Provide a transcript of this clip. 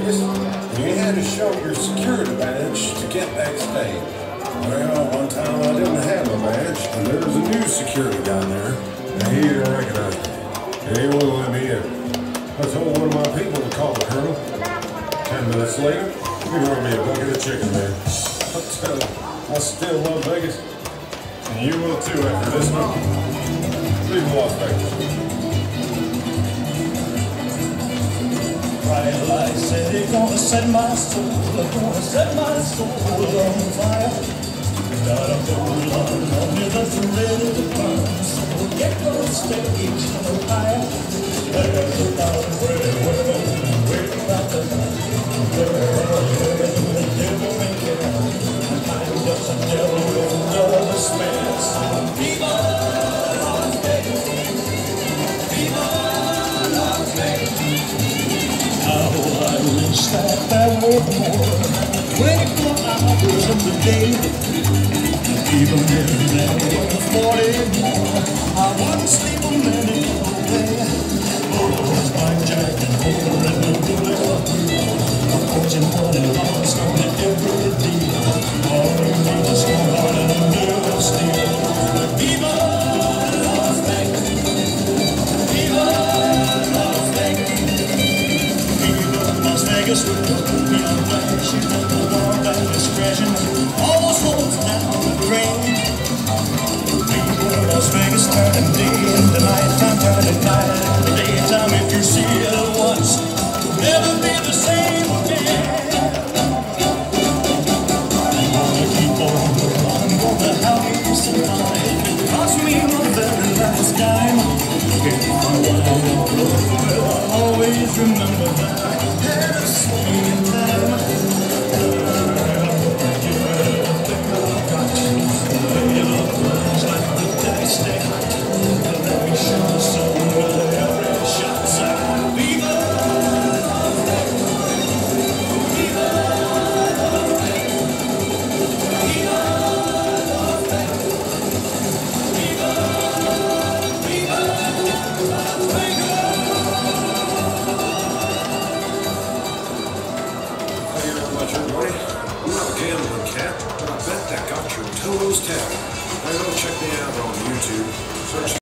Vegas, and you had to show your security badge to get backstage. Well, one time I didn't have a badge, and there was a new security down there, and he didn't recognize me. And he wouldn't let me in. I told one of my people to call the colonel. 10 minutes later, he brought me a bucket of chicken, man. I'll tell you, I still love Vegas, and you will too after this one. Viva Las Vegas. Bright light city, gonna set my soul, gonna set my soul on fire. Got a whole lot of me that's ready to burn, so get on stage on fire. There's a lot of pretty women waiting at the night. The devil may care, I'm just a devil with no respect. So Viva Las Vegas, Viva Las Vegas. Oh, I wish that there were more than 24 hours of the day. Even if there were 40 more, I wouldn't sleep a minute away. Oh, it's blackjack and poker and the roulette. A fortune won and lost on every deal. All you need is one heart and a nerve of steel. Viva Las Vegas, Viva Las Vegas. Las Vegas with the neon flash, you know the warmth and discretion almost holds down the train. People in Las Vegas turning day into nighttime, turning night into daytime. If you see it once, you'll never be the same again. I'm gonna keep on going, I'm gonna have you survive. It cost me my very last dime. If I wind up low, I'll always remember that. I'm not a gambling cat, but I bet that got your toes tapped. Now go check me out on YouTube. Search